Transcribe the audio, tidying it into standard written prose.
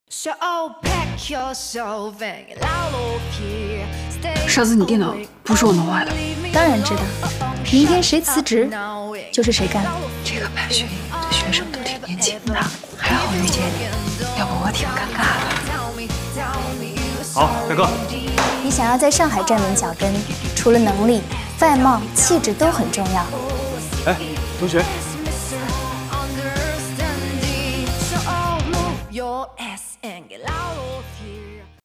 傻子，你电脑不是我弄坏的。 当然知道，明天谁辞职就是谁干。 这个培训营的学生都挺年轻的，还好遇见你，要不我挺尴尬的。 好，开课。 你想要在上海站稳脚跟，除了能力、外貌、气质都很重要。 哎，同学。